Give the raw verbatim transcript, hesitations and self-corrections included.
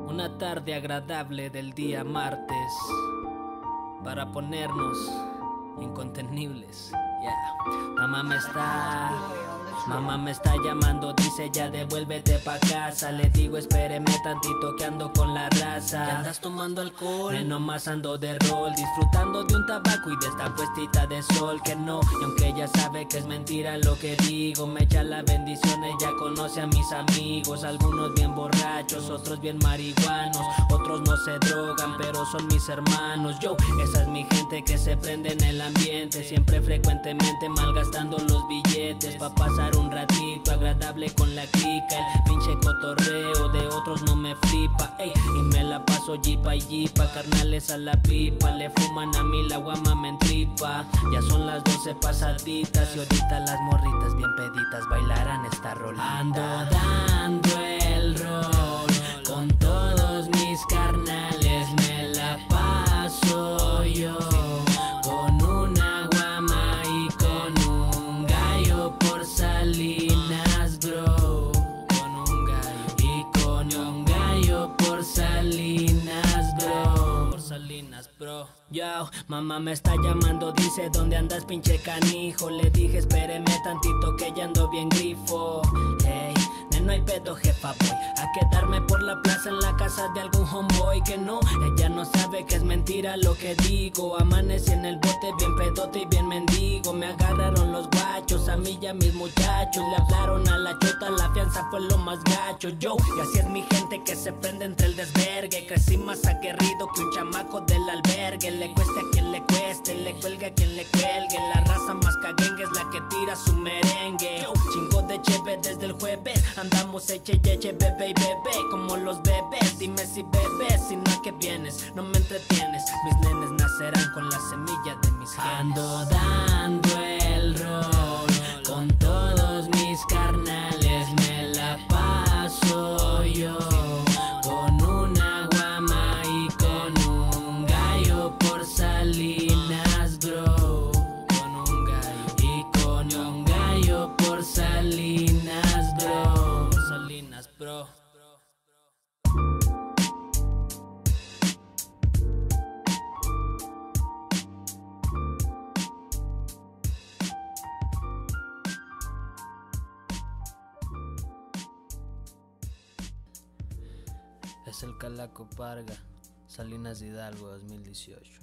Una tarde agradable del día martes para ponernos incontenibles. Yeah. Mamá me está, mamá me está llamando, dice ya devuélvete pa' casa. Le digo espéreme tantito que ando con la raza. ¿Ya andas tomando alcohol? Me nomás ando de rol, disfrutando de un tabaco y de esta puestita de sol. Que no, y aunque ella sabe que es mentira lo que digo, me echa la bendición, ella conoce a mis amigos. Algunos bien borrachos, otros bien marihuanos, otros no se drogan, pero son mis hermanos. Yo, esa es mi gente que se prende en el ambiente, siempre frecuentemente malgastando los billetes pa' pasar un ratito agradable con la clica. El pinche cotorreo de otros no me flipa, ey, y me la paso jipa y jipa, carnales a la pipa, le fuman a mí, la guama me entripa. Ya son las doce pasaditas y ahorita las morritas bien peditas bailarán esta rolita. Ando dando el rol con todos mis carnales, me la paso yo con una guama y con un gallo por Salinas, bro. Con un gallo y con un gallo por Salinas, bro. Por Salinas, bro. Yo, mamá me está llamando, dice ¿dónde andas pinche canijo? Le dije espéreme tantito que ya ando bien grifo. Hey, no hay pedo jefa, voy a quedarme por la plaza en la casa de algún homeboy. Que no, ella no sabe que es mentira lo que digo. Amanecí en el bote bien pedote y bien mendigo. Me agarraron los guachos, a mí y a mis muchachos. Le hablaron a la chota, la fianza fue lo más gacho. Yo, y así es mi gente que se prende entre el desvergue. Crecí más aguerrido que un chamaco del albergue. Le cueste a quien le cueste, le cuelgue a quien le cuelgue. La raza más caguengue es la que tira su merengue. Chingo de cheve desde el jueves, andamos eche y eche, bebé y bebé, como los bebés. Dime si bebés, si no a qué vienes, no me entretienes. Mis nenes nacerán con la semilla de mis genes. Ando dando el rol con todos mis carnales, me la paso yo con una guama y con un gallo por Salinas, bro. Con un gallo y con un gallo por Salinas, bro. Por Salinas, bro. Es el Calaco Parga, Salinas Hidalgo dos mil dieciocho.